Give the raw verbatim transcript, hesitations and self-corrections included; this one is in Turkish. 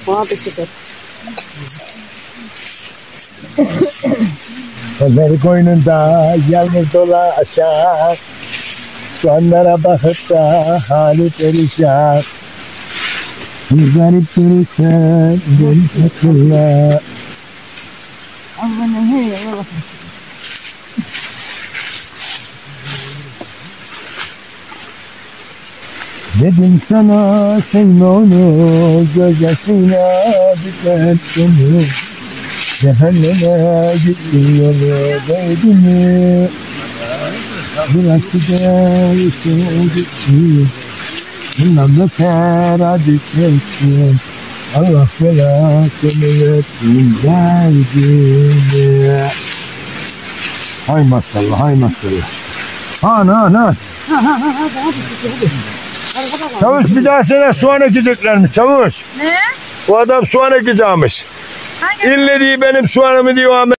Bana da çıkar. Ömer koynunda yalnız dolaşan, sonlara bakıp da hali perişan. Bir garip görürsen beni hatırla. Allah'ım hey Allah. Dedim sana sevme onu, gözyaşıyla biten onu. Cehenneme gittin yolu değdi mi? Bıraktı da üstüne gitti. Bundan beter hadi sensin. Allah belasını versin derdini. Hay maşallah, hay maşallah. Han han han. Çavuş bir daha sana soğan ekeceklermiş çavuş. Ne? Bu adam soğan ekeceğimiş. Hangi? İlle diye benim soğanımı diyor Ahmet.